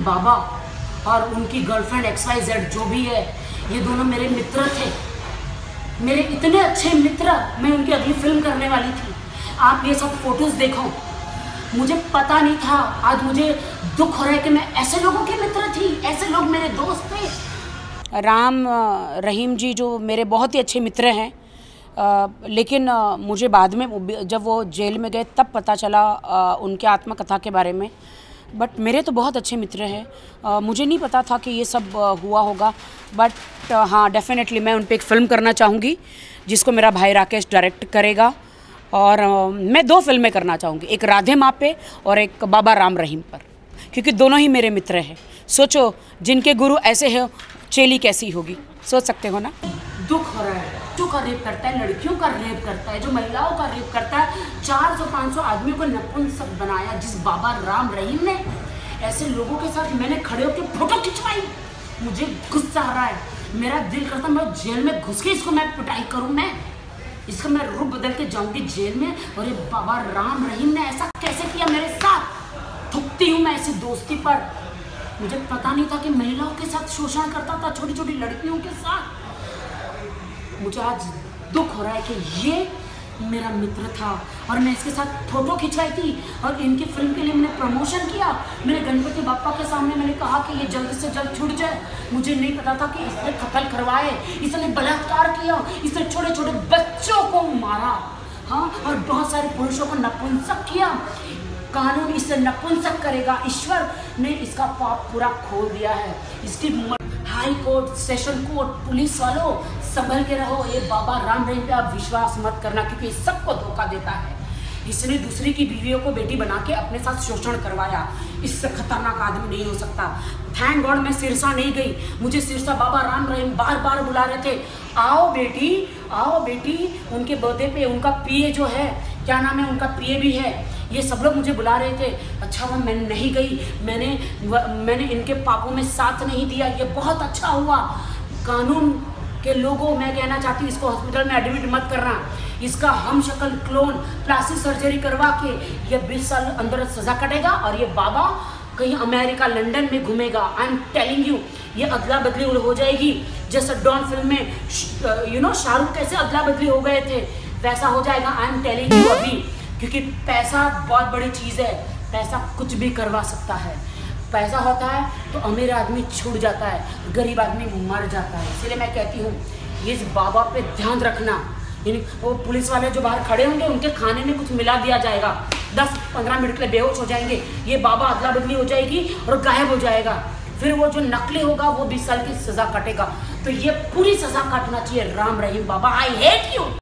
रहीम बाबा और उनकी girlfriend XYZ जो भी है, ये दोनों मेरे मित्र थे, मेरे इतने अच्छे मित्र। मैं उनकी अगली फिल्म करने वाली थी। आप ये सब फोटोज देखो, मुझे पता नहीं था। आज मुझे दुख हो रहा है कि मैं ऐसे लोगों की मित्र थी, ऐसे लोग मेरे दोस्त थे। राम रहीम जी जो मेरे बहुत ही अच्छे मित्र हैं, लेकिन मुझे बाद में जब वो जेल में गए तब पता चला उनके आत्मकथा के बारे में। बट मेरे तो बहुत अच्छे मित्र हैं, मुझे नहीं पता था कि ये सब हुआ होगा। बट हाँ, डेफिनेटली मैं उन पर एक फ़िल्म करना चाहूँगी जिसको मेरा भाई राकेश डायरेक्ट करेगा। और मैं 2 फिल्में करना चाहूँगी, एक राधे माँ पे और एक बाबा राम रहीम पर, क्योंकि दोनों ही मेरे मित्र हैं। सोचो, जिनके गुरु ऐसे हैं, चेली कैसी होगी, सोच सकते हो ना। दुख हो रहा है, बच्चों का रेप करता है, लड़कियों का रेप करता है, जो महिलाओं का रेप करता है, 400-500 आदमियों को नपुंसक बनाया। जिस बाबा राम रहीम ने, ऐसे लोगों के साथ मैंने खड़े होकर फोटो खिंचवाई। मुझे गुस्सा आ रहा है, मेरा दिल करता मैं जेल में घुस के इसको मैं पिटाई करूँ, मैं इसका मैं रूप बदल के जाऊंगी जेल में। और ये बाबा राम रहीम ने ऐसा कैसे किया मेरे साथ? थुकती हूँ मैं ऐसी दोस्ती पर। मुझे पता नहीं था कि महिलाओं के साथ शोषण करता था, छोटी छोटी लड़कियों के साथ। मुझे आज दुख हो रहा है कि ये मेरा मित्र था और मैं इसके साथ फोटो खिंचवाई थी और इनकी फिल्म के लिए मैंने प्रमोशन किया। मेरे गणपति बापा के सामने मैंने कहा कि ये जल्द से जल्द छूट जाए। मुझे नहीं पता था कि इसने कत्ल करवाए, इसने बलात्कार किया, इसने छोटे छोटे बच्चों को मारा, हाँ, और बहुत सारे पुरुषों को नपुंसक किया। कानून इसे नपुंसक करेगा। ईश्वर ने इसका पाप पूरा खोल दिया है। इसकी high court, session court, police वालों, संभल के रहो। ये बाबा राम रहीम पे आप विश्वास मत करना, क्योंकि सबको धोखा देता है। इसने दूसरी की बीवियों को बेटी बना के अपने साथ शोषण करवाया। इससे खतरनाक आदमी नहीं हो सकता। थैंक गॉड मैं सिरसा नहीं गई। मुझे सिरसा बाबा राम रहीम बार बार बुला रहे थे, आओ बेटी, आओ बेटी। उनके बर्थडे पे उनका पीए जो है, क्या नाम है उनका, पीए भी है, ये सब लोग मुझे बुला रहे थे। अच्छा हुआ मैं नहीं गई, मैंने इनके पापों में साथ नहीं दिया। ये बहुत अच्छा हुआ। कानून के लोगों, मैं कहना चाहती हूँ, इसको हॉस्पिटल में एडमिट मत करना। इसका हम शक्ल क्लोन प्लास्टिक सर्जरी करवा के ये 20 साल अंदर सजा कटेगा और ये बाबा कहीं अमेरिका, लंदन में घूमेगा। आई एम टेलिंग यू, ये अदला बदली हो जाएगी। जैसे डॉन फिल्म में शाहरुख कैसे अदला बदली हो गए थे, वैसा हो जाएगा। आई एम टेलिंग यू अभी, क्योंकि पैसा बहुत बड़ी चीज़ है। पैसा कुछ भी करवा सकता है। पैसा होता है तो अमीर आदमी छूट जाता है, गरीब आदमी मर जाता है। इसलिए मैं कहती हूँ, इस बाबा पे ध्यान रखना। वो पुलिस वाले जो बाहर खड़े होंगे, उनके खाने में कुछ मिला दिया जाएगा, 10-15 मिनट के लिए बेहोश हो जाएंगे। ये बाबा अदला बदली हो जाएगी और गायब हो जाएगा। फिर वो जो नकली होगा वो 20 साल की सज़ा कटेगा। तो ये पूरी सज़ा काटना चाहिए Ram Rahim Baba. I hate you.